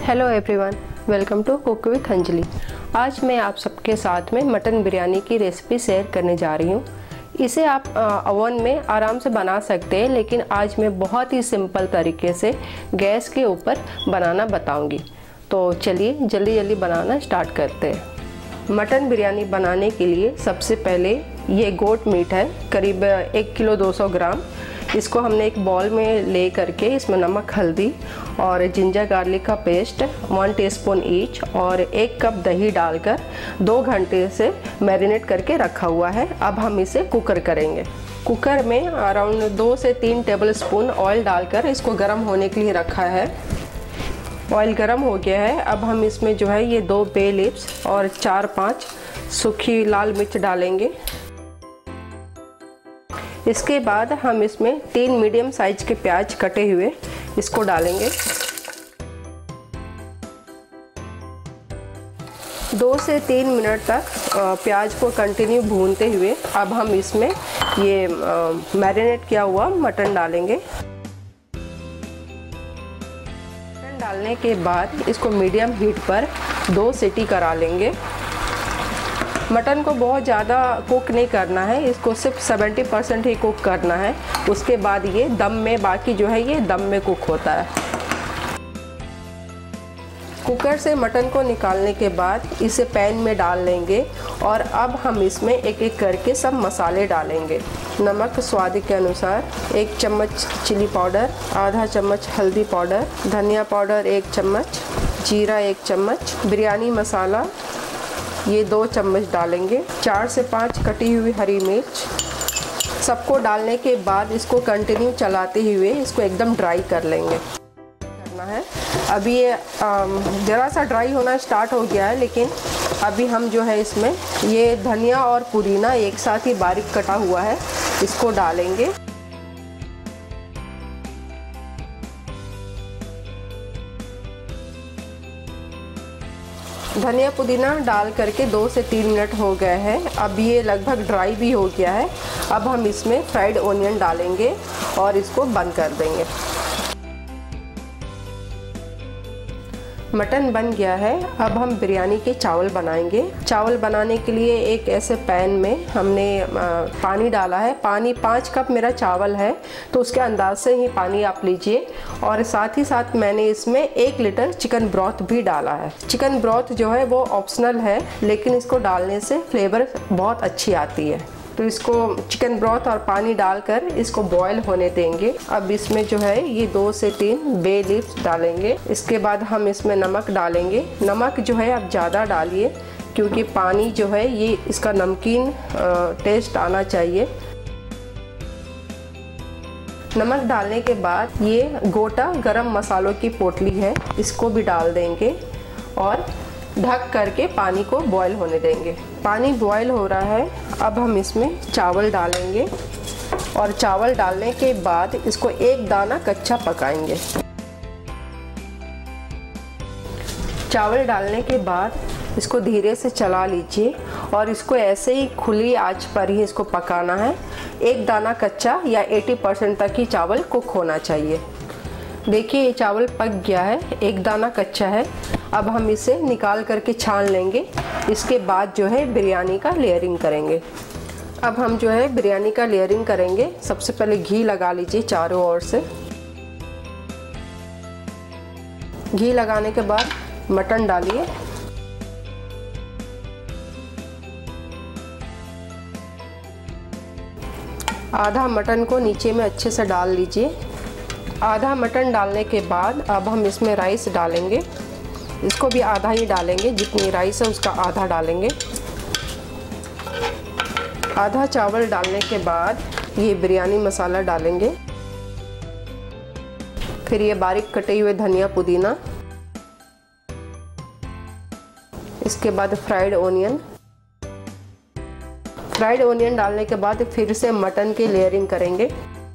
Hello everyone, welcome to cook with Anjali. आज मैं आप सबके साथ में मटन बिरयानी की रेसिपी शेयर करने जा रही हूँ। इसे आप ओवन में आराम से बना सकते हैं, लेकिन आज मैं बहुत ही सिंपल तरीके से गैस के ऊपर बनाना बताऊँगी। तो चलिए जल्दी जल्दी बनाना स्टार्ट करते हैं। मटन बिरयानी बनाने के लिए सबसे पहले ये गोट मीट है, करीब 1 किलो 200 ग्राम। इसको हमने एक बॉल में ले करके इसमें नमक, हल्दी और जिंजर गार्लिक का पेस्ट 1 टीस्पून ईच और 1 कप दही डालकर 2 घंटे से मैरिनेट करके रखा हुआ है। अब हम इसे कुकर करेंगे। कुकर में अराउंड 2 से 3 टेबलस्पून ऑयल डालकर इसको गर्म होने के लिए रखा है। ऑयल गर्म हो गया है। अब हम इसमें जो है ये 2 बे लीव्स और 4-5 सूखी लाल मिर्च डालेंगे। इसके बाद हम इसमें 3 मीडियम साइज के प्याज कटे हुए इसको डालेंगे। 2 से 3 मिनट तक प्याज को कंटिन्यू भूनते हुए अब हम इसमें ये मैरिनेट किया हुआ मटन डालेंगे। मटन डालने के बाद इसको मीडियम हीट पर 2 सीटी करा लेंगे। मटन को बहुत ज़्यादा कुक नहीं करना है, इसको सिर्फ 70% ही कुक करना है। उसके बाद ये दम में, बाकी जो है ये दम में कुक होता है। कुकर से मटन को निकालने के बाद इसे पैन में डाल लेंगे और अब हम इसमें एक एक करके सब मसाले डालेंगे। नमक स्वाद के अनुसार, 1 चम्मच चिली पाउडर, आधा चम्मच हल्दी पाउडर, धनिया पाउडर 1 चम्मच, जीरा 1 चम्मच, बिरयानी मसाला ये 2 चम्मच डालेंगे, 4 से 5 कटी हुई हरी मिर्च। सबको डालने के बाद इसको कंटिन्यू चलाते हुए इसको एकदम ड्राई कर लेंगे करना है। अभी ये ज़रा सा ड्राई होना स्टार्ट हो गया है, लेकिन अभी हम जो है इसमें ये धनिया और पुदीना एक साथ ही बारीक कटा हुआ है इसको डालेंगे। धनिया पुदीना डाल करके 2 से 3 मिनट हो गए हैं। अब ये लगभग ड्राई भी हो गया है। अब हम इसमें फ्राइड ओनियन डालेंगे और इसको बंद कर देंगे। मटन बन गया है। अब हम बिरयानी के चावल बनाएंगे। चावल बनाने के लिए एक ऐसे पैन में हमने पानी डाला है। पानी 5 कप मेरा चावल है, तो उसके अंदाज से ही पानी आप लीजिए। और साथ ही साथ मैंने इसमें 1 लीटर चिकन ब्रॉथ भी डाला है। चिकन ब्रॉथ जो है वो ऑप्शनल है, लेकिन इसको डालने से फ्लेवर बहुत अच्छी आती है। तो इसको चिकन ब्रॉथ और पानी डालकर इसको बॉयल होने देंगे। अब इसमें जो है ये 2 से 3 बे लीव्स डालेंगे। इसके बाद हम इसमें नमक डालेंगे। नमक जो है आप ज़्यादा डालिए, क्योंकि पानी जो है ये इसका नमकीन टेस्ट आना चाहिए। नमक डालने के बाद ये गोटा गरम मसालों की पोटली है, इसको भी डाल देंगे और ढक करके पानी को बॉयल होने देंगे। पानी बॉयल हो रहा है। अब हम इसमें चावल डालेंगे और चावल डालने के बाद इसको एक दाना कच्चा पकाएंगे। चावल डालने के बाद इसको धीरे से चला लीजिए और इसको ऐसे ही खुली आंच पर ही इसको पकाना है। एक दाना कच्चा या 80% तक ही चावल कुक होना चाहिए। देखिए ये चावल पक गया है, एक दाना कच्चा है। अब हम इसे निकाल करके छान लेंगे। इसके बाद जो है बिरयानी का लेयरिंग करेंगे। अब हम जो है बिरयानी का लेयरिंग करेंगे। सबसे पहले घी लगा लीजिए चारों ओर से। घी लगाने के बाद मटन डालिए। आधा मटन को नीचे में अच्छे से डाल लीजिए। आधा मटन डालने के बाद अब हम इसमें राइस डालेंगे। इसको भी आधा ही डालेंगे, जितनी राइस है उसका आधा डालेंगे। आधा चावल डालने के बाद ये बिरयानी मसाला डालेंगे। फिर ये बारीक कटे हुए धनिया पुदीना। इसके बाद फ्राइड ओनियन। फ्राइड ओनियन डालने के बाद फिर से मटन की लेयरिंग करेंगे।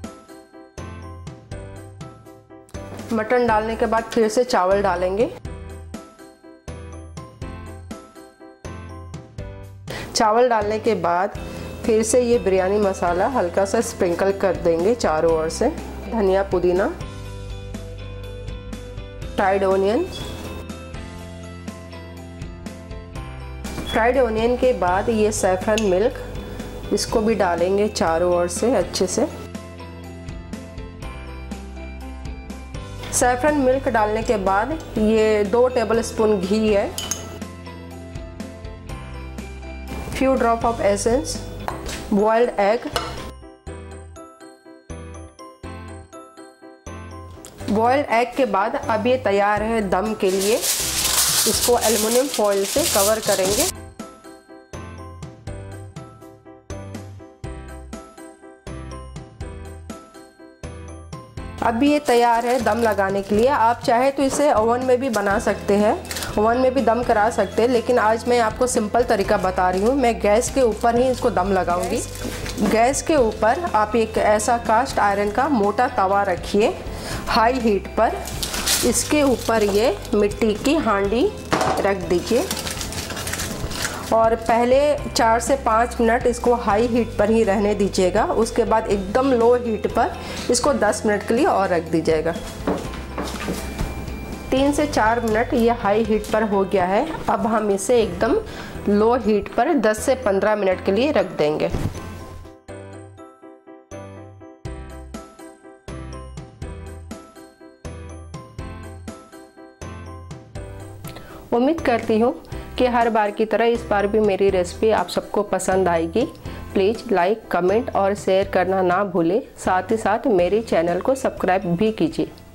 मटन डालने के बाद फिर से चावल डालेंगे। चावल डालने के बाद फिर से ये बिरयानी मसाला हल्का सा स्प्रिंकल कर देंगे चारों ओर से। धनिया पुदीना, फ्राइड ओनियन फ्राइड ऑनियन के बाद ये सैफरन मिल्क, इसको भी डालेंगे चारों ओर से अच्छे से। सैफरन मिल्क डालने के बाद ये 2 टेबलस्पून घी है, few drop of essence, boiled egg. Boiled egg के बाद अब ये तैयार है दम के लिए। इसको एल्युमिनियम फॉइल से कवर करेंगे। अब ये तैयार है दम लगाने के लिए। आप चाहे तो इसे ओवन में भी बना सकते हैं, ओवन में भी दम करा सकते हैं, लेकिन आज मैं आपको सिंपल तरीका बता रही हूँ। मैं गैस के ऊपर ही इसको दम लगाऊंगी। गैस के ऊपर आप एक ऐसा कास्ट आयरन का मोटा तवा रखिए हाई हीट पर। इसके ऊपर ये मिट्टी की हांडी रख दीजिए और पहले 4 से 5 मिनट इसको हाई हीट पर ही रहने दीजिएगा। उसके बाद एकदम लो हीट पर इसको 10 मिनट के लिए और रख दीजिएगा। 3 से 4 मिनट ये हाई हीट पर हो गया है। अब हम इसे एकदम लो हीट पर 10 से 15 मिनट के लिए रख देंगे। उम्मीद करती हूँ कि हर बार की तरह इस बार भी मेरी रेसिपी आप सबको पसंद आएगी। प्लीज़ लाइक, कमेंट और शेयर करना ना भूलें। साथ ही साथ मेरे चैनल को सब्सक्राइब भी कीजिए।